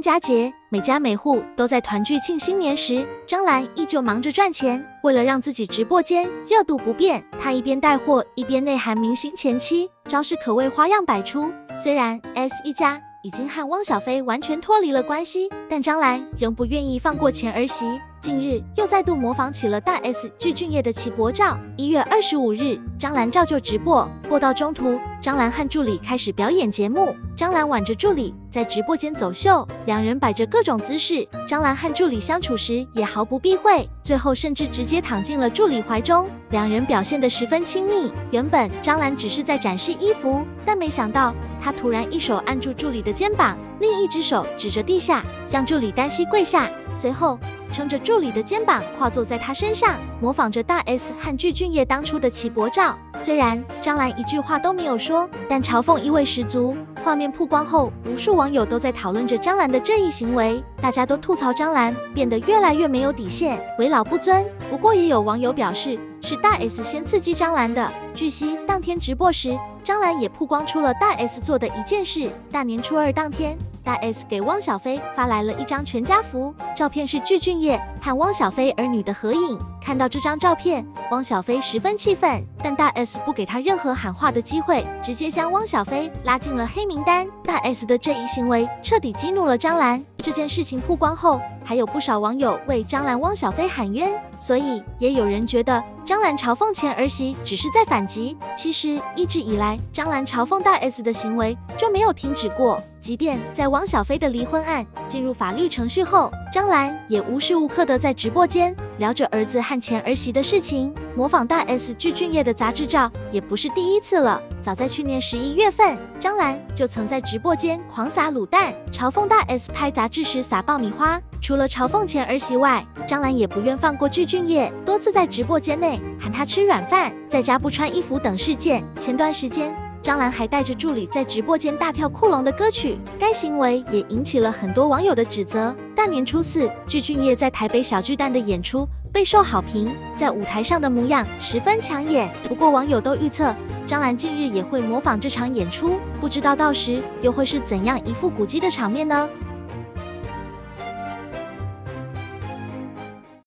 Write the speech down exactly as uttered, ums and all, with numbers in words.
佳节，每家每户都在团聚庆新年时，张兰依旧忙着赚钱。为了让自己直播间热度不变，她一边带货，一边内涵明星前妻，招式可谓花样百出。虽然 S 一家已经和汪小菲完全脱离了关系，但张兰仍不愿意放过前儿媳。近日又再度模仿起了大 S 具俊晔的齐脖照。一月二十五日，张兰照旧直播，播到中途，张兰和助理开始表演节目。张兰挽着助理在直播间走秀，两人摆着各种姿势。张兰和助理相处时也毫不避讳，最后甚至直接躺进了助理怀中，两人表现得十分亲密。原本张兰只是在展示衣服，但没想到她突然一手按住助理的肩膀，另一只手指着地下，让助理单膝跪下，随后撑着助理的肩膀跨坐在他身上，模仿着大 S 和具俊晔当初的齐脖照。虽然张兰一句话都没有说，但嘲讽意味十足。画面曝光后，无数网友都在讨论着张兰的这一行为，大家都吐槽张兰变得越来越没有底线，为老不尊。不过也有网友表示，是大 S 先刺激张兰的。据悉，当天直播时，张兰也曝光出了大 S 做的一件事。大年初二当天，大 S 给汪小菲发来了一张全家福，照片是具俊晔和汪小菲儿女的合影。看到这张照片，汪小菲十分气愤，但大 S 不给他任何喊话的机会，直接将汪小菲拉进了黑名单。大 S 的这一行为彻底激怒了张兰。这件事情曝光后，还有不少网友为张兰、汪小菲喊冤，所以也有人觉得张兰嘲讽前儿媳只是在反击。其实一直以来，张兰嘲讽大 S 的行为就没有停止过。即便在汪小菲的离婚案进入法律程序后，张兰也无时无刻的在直播间聊着儿子和前儿媳的事情。模仿大 S 具俊晔的杂志照也不是第一次了。早在去年十一月份，张兰就曾在直播间狂撒卤蛋，嘲讽大 S 拍杂志时撒爆米花。除了嘲讽前儿媳外，张兰也不愿放过具俊晔，多次在直播间内喊他吃软饭，在家不穿衣服等事件。前段时间，张兰还带着助理在直播间大跳酷龙的歌曲，该行为也引起了很多网友的指责。大年初四，具俊晔在台北小巨蛋的演出备受好评，在舞台上的模样十分抢眼。不过网友都预测，张兰近日也会模仿这场演出，不知道到时又会是怎样一副古迹的场面呢？